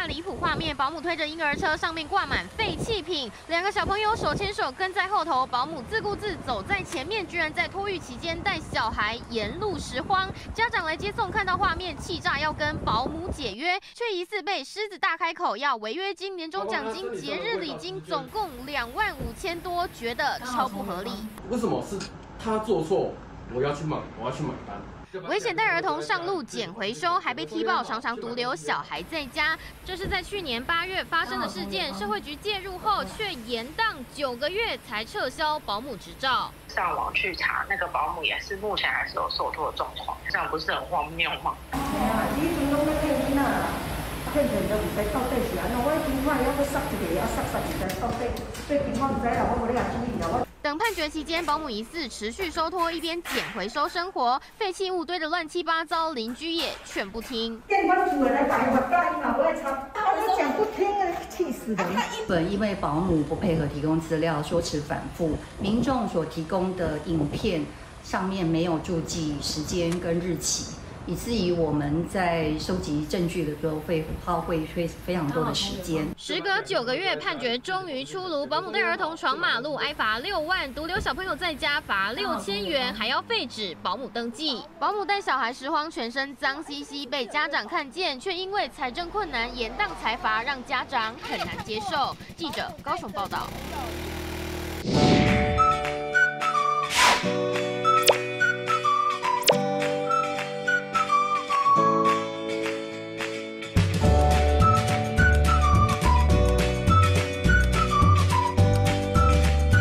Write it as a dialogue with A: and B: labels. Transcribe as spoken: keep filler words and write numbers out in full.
A: 下离谱画面，保姆推着婴儿车，上面挂满废弃品，两个小朋友手牵手跟在后头，保姆自顾自走在前面，居然在托育期间带小孩沿路拾荒。家长来接送，看到画面气炸，要跟保姆解约，却疑似被狮子大开口要违约金、年终奖金、节日礼金，总共两万五千多，觉得超不合理。
B: 为什么是他做错，我要去买，我要去买单？
A: 危险带儿童上路捡回收，还被踢爆常常独留小孩在家。这是在去年八月发生的事件，社会局介入后却延宕九个月才撤销保姆执照。
C: 上网去查，那个保姆也是目前还是有受托的状况，这样不是很荒谬吗？
D: 哎呀，以前拢要骗囡仔啦，骗骗都唔知到底是安怎。我今摆还要塞一个，还塞塞唔知到底，最近我唔知啦，我无咧注意啦。我
A: 等判决期间，保姆疑似持续收托，一边捡回收生活，废弃物堆得乱七八糟，邻居也劝不听。
D: 电关主人来打电话答应嘛，我也查，他讲不听，气死人。
E: 本因为保姆不配合提供资料，说辞反复，民众所提供的影片上面没有注记时间跟日期。 以至于我们在收集证据的时候会耗费非非常多的时间。
A: 时隔九个月，判决终于出炉，保姆带儿童闯马路，挨罚六万；独留小朋友在家，罚六千元，还要废止保姆登记。保姆带小孩拾荒，全身脏兮兮，被家长看见，却因为财政困难延宕裁罚，让家长很难接受。记者高雄报道。